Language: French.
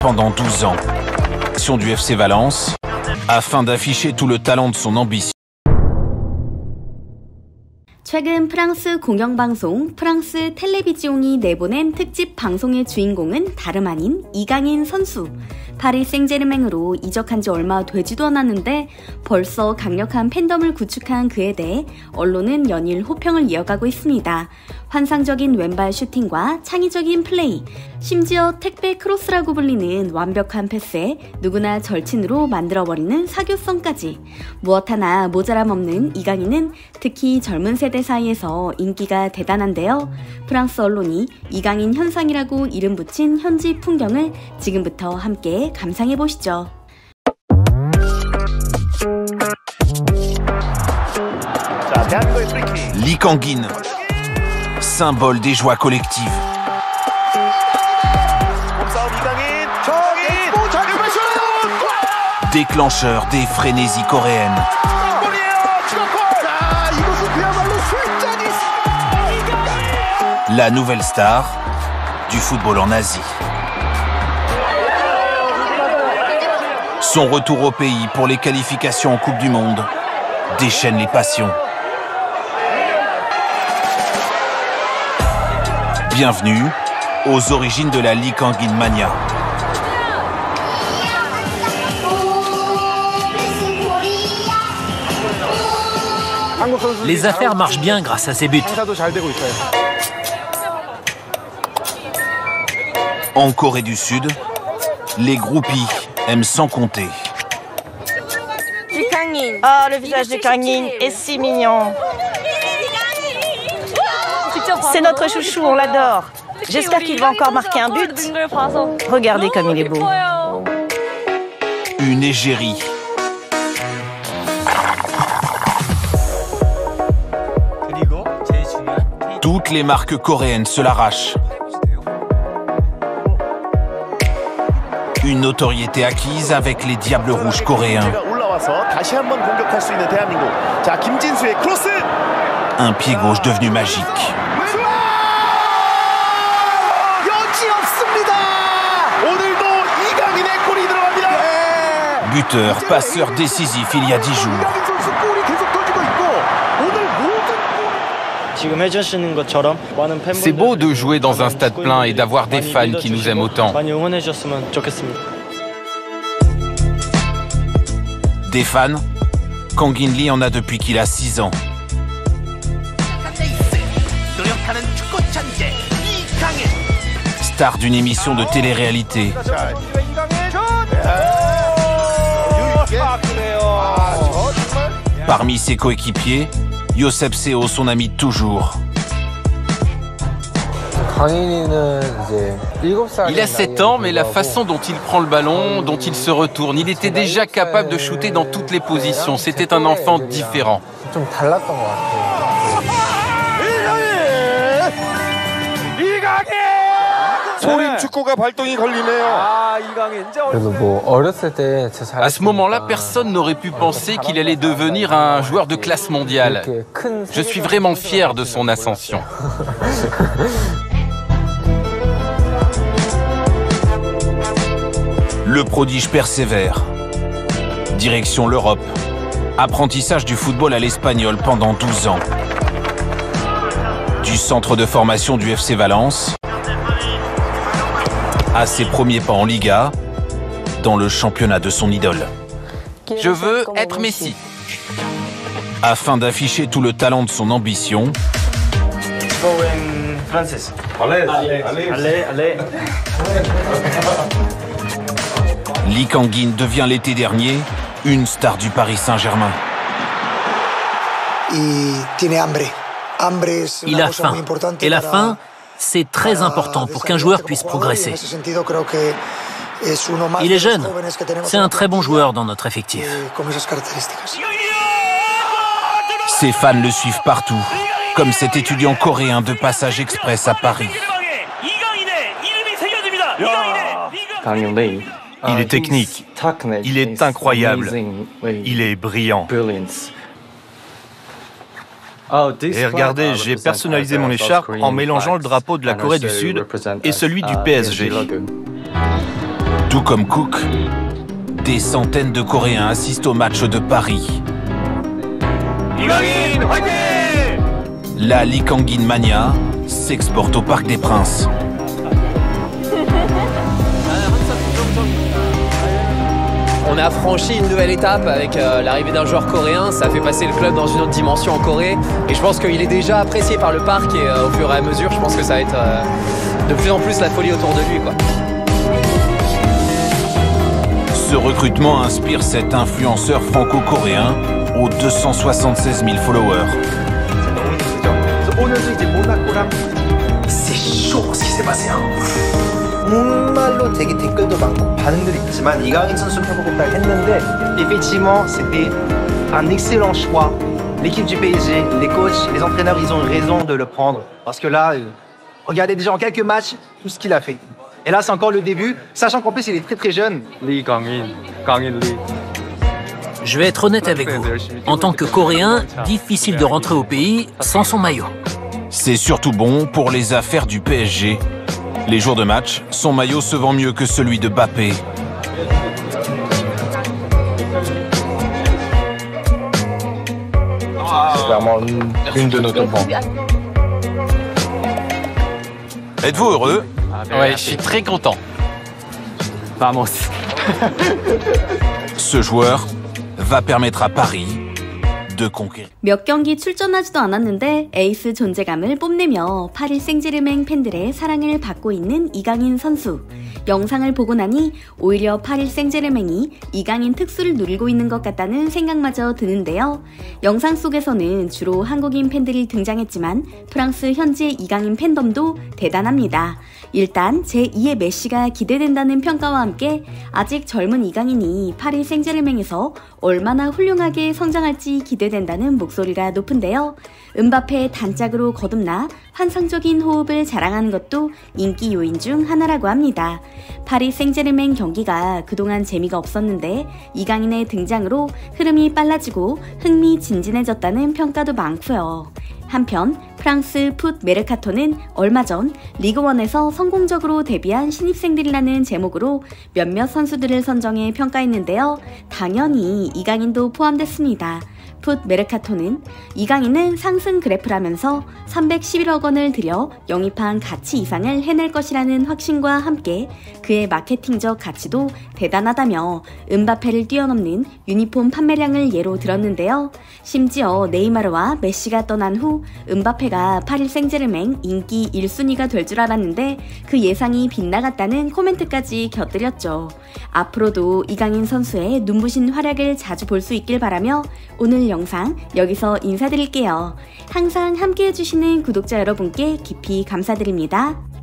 pendant 12 ans. Du FC Valence, afin d'afficher tout le talent de son ambition. 최근 프랑스 공영방송 프랑스 텔레비지옹이 내보낸 특집 방송의 주인공은 다름 아닌 이강인 선수. 파리 생제르맹으로 이적한 지 얼마 되지도 않았는데 벌써 강력한 팬덤을 구축한 그에 대해 언론은 연일 호평을 이어가고 있습니다. 환상적인 왼발 슈팅과 창의적인 플레이, 심지어 택배 크로스라고 불리는 완벽한 패스에 누구나 절친으로 만들어버리는 사교성까지. 무엇 하나 모자람 없는 이강인은 특히 젊은 세대 사이에서 인기가 대단한데요. 프랑스 언론이 이강인 현상이라고 이름 붙인 현지 풍경을 지금부터 함께 감상해보시죠. Lee Kang-in, symbole des joies collectives. Déclencheur des frénésies coréennes. La nouvelle star du football en Asie. Son retour au pays pour les qualifications en Coupe du Monde déchaîne les passions. Bienvenue aux origines de la Lee Kang-in Mania. Les affaires marchent bien grâce à ces buts. En Corée du Sud, les groupies aiment sans compter. Ah, le visage de Kang-in est si mignon. C'est notre chouchou, on l'adore. J'espère qu'il va encore marquer un but. Regardez comme il est beau. Une égérie. Toutes les marques coréennes se l'arrachent. Une notoriété acquise avec les Diables Rouges coréens. Un pied gauche devenu magique. Buteur, passeur décisif il y a 10 jours. C'est beau de jouer dans un stade plein et d'avoir des fans qui nous aiment autant. Des fans, Kang-in Lee en a depuis qu'il a 6 ans. Star d'une émission de télé-réalité. Parmi ses coéquipiers, Josep Seo, son ami de toujours. Il a 7 ans, mais la façon dont il prend le ballon, dont il se retourne, il était déjà capable de shooter dans toutes les positions. C'était un enfant différent. À ce moment-là, personne n'aurait pu penser qu'il allait devenir un joueur de classe mondiale. Je suis vraiment fier de son ascension. Le prodige persévère. Direction l'Europe. Apprentissage du football à l'espagnol pendant 12 ans. Du centre de formation du FC Valence à ses premiers pas en Liga, dans le championnat de son idole. Je veux être Messi. Afin d'afficher tout le talent de son ambition, Lee Kang-in devient l'été dernier une star du Paris Saint-Germain. Il a faim. Et la faim, c'est très important pour qu'un joueur puisse progresser. Il est jeune. C'est un très bon joueur dans notre effectif. Ses fans le suivent partout, comme cet étudiant coréen de passage express à Paris. Il est technique, il est incroyable, il est brillant. Et regardez, j'ai personnalisé mon écharpe en mélangeant le drapeau de la Corée du Sud et celui du PSG. Tout comme Cook, des centaines de Coréens assistent au match de Paris. La Lee Kang-in Mania s'exporte au Parc des Princes. On a franchi une nouvelle étape avec l'arrivée d'un joueur coréen, ça fait passer le club dans une autre dimension en Corée et je pense qu'il est déjà apprécié par le parc et au fur et à mesure je pense que ça va être de plus en plus la folie autour de lui, quoi. Ce recrutement inspire cet influenceur franco-coréen aux 276 000 followers. C'est chaud ce qui s'est passé. 정말로 되게 댓글도 많고 반응들이 있지만 이강인 선수를 해보겠다 했는데 effectivement c'était un excellent choix. L'équipe du PSG, les coachs, les entraîneurs, ils ont raison de le prendre parce que là, regardez déjà en quelques matchs tout ce qu'il a fait. Et là, c'est encore le début, sachant qu'en plus il est très très jeune. Lee Kang-in, Kang-in Lee. Je vais être honnête avec vous. En tant que Coréen, difficile de rentrer au pays sans son maillot. C'est surtout bon pour les affaires du PSG. Les jours de match, son maillot se vend mieux que celui de Mbappé. C'est clairement une de nos top 1. Êtes-vous heureux? Ouais, je suis très content. Vamos. Ce joueur va permettre à Paris de conquérir. 몇 경기 출전하지도 않았는데 에이스 존재감을 뽐내며 파리 생제르맹 팬들의 사랑을 받고 있는 이강인 선수. 영상을 보고 나니 오히려 파리 생제르맹이 이강인 특수를 누리고 있는 것 같다는 생각마저 드는데요. 영상 속에서는 주로 한국인 팬들이 등장했지만 프랑스 현지의 이강인 팬덤도 대단합니다. 일단 제2의 메시가 기대된다는 평가와 함께 아직 젊은 이강인이 파리 생제르맹에서 얼마나 훌륭하게 성장할지 기대된다는 목소리가 높은데요. 은바페의 단짝으로 거듭나 환상적인 호흡을 자랑하는 것도 인기 요인 중 하나라고 합니다. 파리 생제르맹 경기가 그동안 재미가 없었는데 이강인의 등장으로 흐름이 빨라지고 흥미진진해졌다는 평가도 많고요. 한편 프랑스 풋 메르카토는 얼마 전 리그1에서 성공적으로 데뷔한 신입생들이라는 제목으로 몇몇 선수들을 선정해 평가했는데요. 당연히 이강인도 포함됐습니다. 풋 메르카토는 이강인은 상승 그래프라면서 311억 원을 들여 영입한 가치 이상을 해낼 것이라는 확신과 함께 그의 마케팅적 가치도 대단하다며 은바페를 뛰어넘는 유니폼 판매량을 예로 들었는데요. 심지어 네이마르와 메시가 떠난 후 은바페가 파리 생제르맹 인기 1순위가 될 줄 알았는데 그 예상이 빗나갔다는 코멘트까지 곁들였죠. 앞으로도 이강인 선수의 눈부신 활약을 자주 볼 수 있길 바라며 오늘 영상 여기서 인사드릴게요. 항상 함께 해주시는 구독자 여러분께 깊이 감사드립니다.